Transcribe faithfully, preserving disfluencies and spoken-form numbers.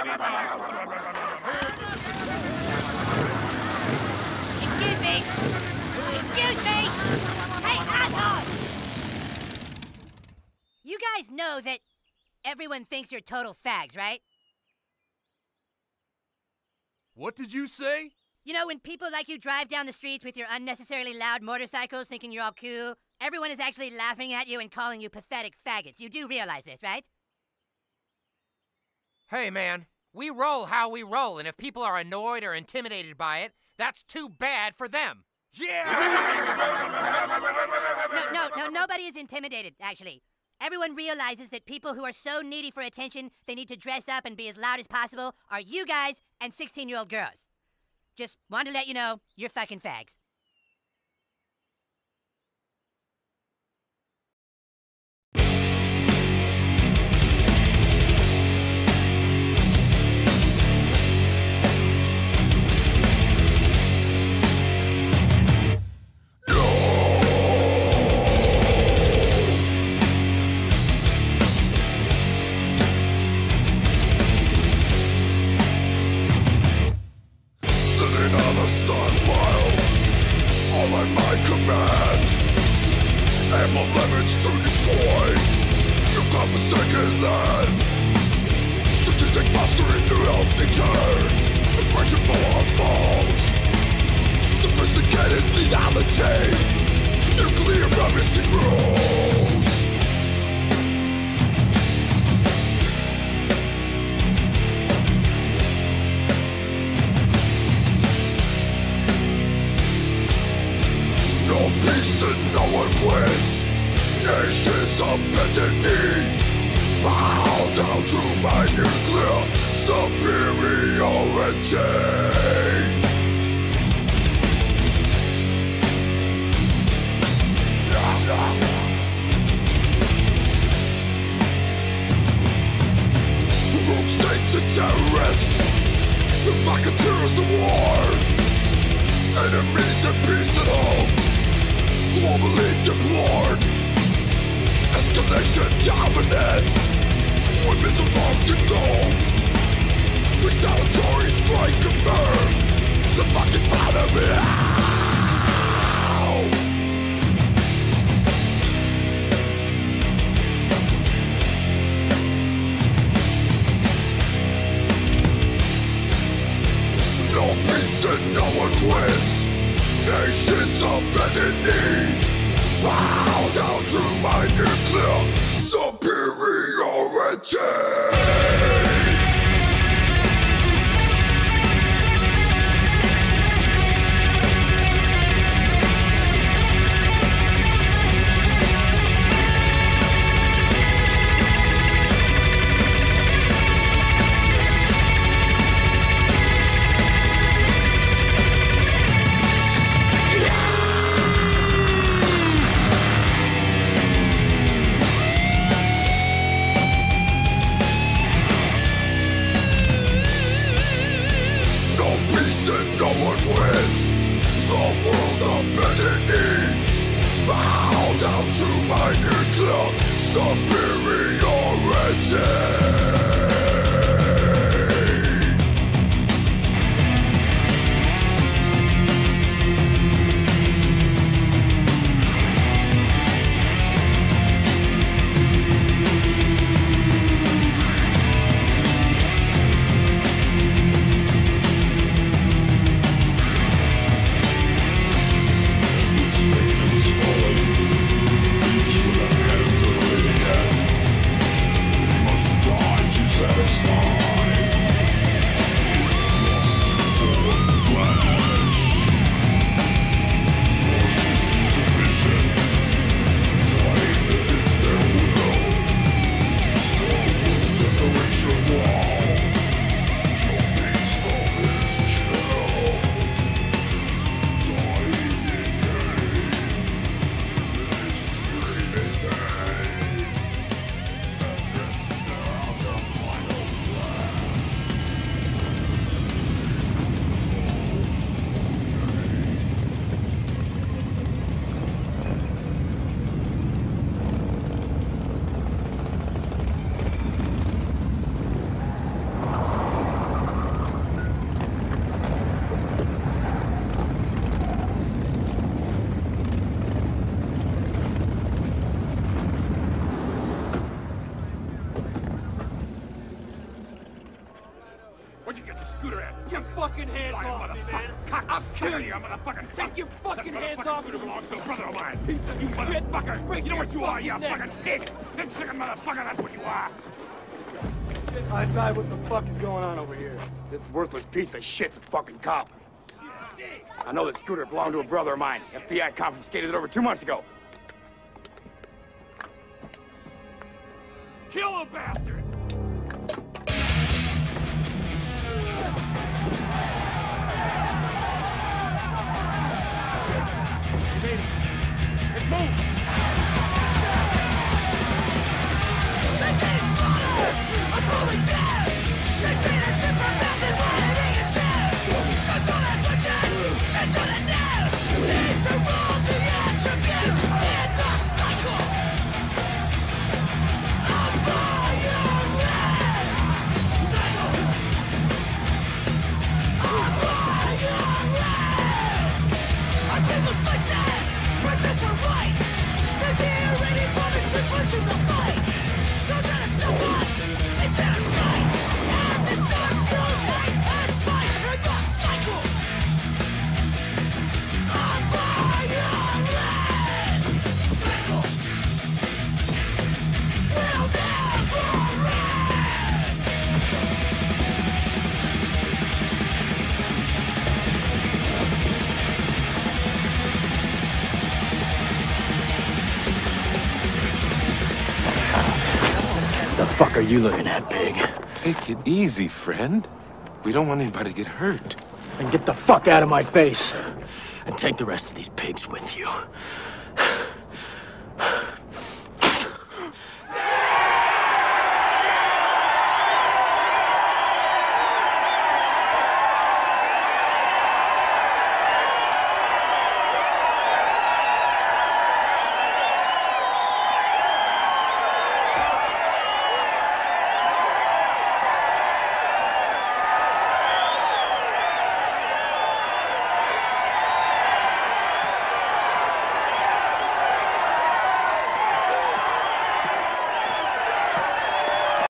Excuse me! Excuse me! Hey, asshole! You guys know that everyone thinks you're total fags, right? What did you say? You know, when people like you drive down the streets with your unnecessarily loud motorcycles thinking you're all cool, everyone is actually laughing at you and calling you pathetic faggots. You do realize this, right? Hey, man, we roll how we roll, and if people are annoyed or intimidated by it, that's too bad for them. Yeah! No, no, no, nobody is intimidated, actually. Everyone realizes that people who are so needy for attention they need to dress up and be as loud as possible are you guys and sixteen-year-old girls. Just wanted to let you know, you're fucking fags. Stockpile, all at my command. Ample leverage to destroy your godforsaken land. Strategic mastery to help deter aggression for our falls. Sophisticated lethality, nuclear promising rules. No peace and no one wins. Nations are bending knee. Bow down to my nuclear superiority. Rogue states and terrorists, the vacateurs of war. Enemies and peace at home, globally deplored. Escalation dominance, women's locked in gold. Retaliatory strike confirmed, the fucking enemy. No peace and no one wins. Nations are bending knee. Bow down to my nuclear superiority. And no one wins. The world of bending. Bow down to my nuclear superiority. Must Where'd you get your scooter at? Get your fucking hands off me, man! I'll kill you, motherfucker! Take your fucking hands off me! Scooter belongs to a brother of mine! Piece of you motherfucker! You know what you are, you fucking pig! Pig chicken motherfucker, that's what you are! I side, what the fuck is going on over here? This worthless piece of shit's a fucking cop. I know the scooter belonged to a brother of mine. F B I confiscated it over two months ago. Kill the bastard! Let's move! The fuck are you looking at, pig? Take it easy, friend. We don't want anybody to get hurt. And get the fuck out of my face. And take the rest of these pigs with you.